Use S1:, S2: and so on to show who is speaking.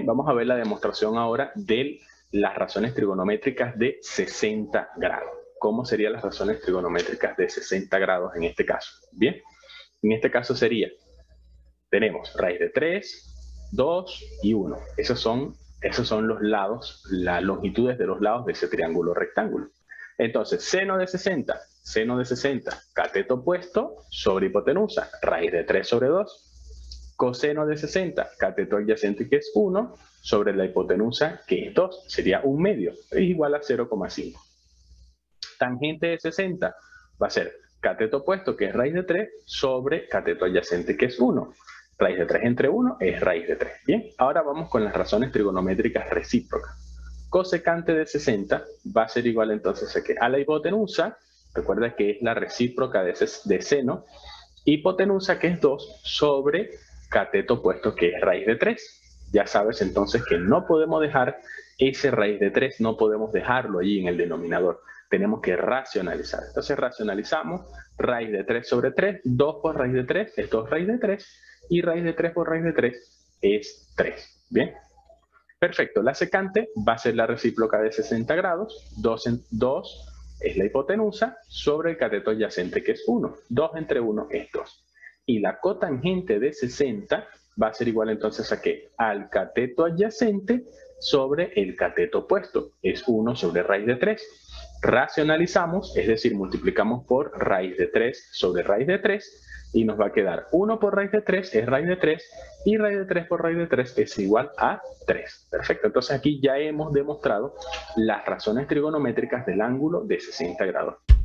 S1: vamos a ver la demostración ahora de las razones trigonométricas de 60 grados. ¿Cómo serían las razones trigonométricas de 60 grados en este caso? Bien, en este caso sería, tenemos raíz de 3, 2 y 1. Esos son los lados, las longitudes de los lados de ese triángulo rectángulo. Entonces, seno de 60, cateto opuesto sobre hipotenusa, raíz de 3 sobre 2. Coseno de 60, cateto adyacente que es 1, sobre la hipotenusa que es 2, sería 1 medio, es igual a 0,5. Tangente de 60 va a ser cateto opuesto que es raíz de 3 sobre cateto adyacente que es 1. Raíz de 3 entre 1 es raíz de 3. Bien, ahora vamos con las razones trigonométricas recíprocas. Cosecante de 60 va a ser igual entonces a la hipotenusa, recuerda que es la recíproca de seno, hipotenusa que es 2 sobre cateto opuesto que es raíz de 3. Ya sabes entonces que no podemos dejar ese raíz de 3, no podemos dejarlo allí en el denominador. Tenemos que racionalizar. Entonces racionalizamos raíz de 3 sobre 3, 2 por raíz de 3 es 2 raíz de 3 y raíz de 3 por raíz de 3 es 3. Bien. Perfecto, la secante va a ser la recíproca de 60 grados, 2 es la hipotenusa sobre el cateto adyacente que es 1, 2 entre 1 es 2. Y la cotangente de 60 va a ser igual entonces a ¿qué? Al cateto adyacente sobre el cateto opuesto, es 1 sobre raíz de 3. Racionalizamos, es decir, multiplicamos por raíz de 3 sobre raíz de 3, y nos va a quedar 1 por raíz de 3 es raíz de 3 y raíz de 3 por raíz de 3 es igual a 3. Perfecto, entonces aquí ya hemos demostrado las razones trigonométricas del ángulo de 60 grados.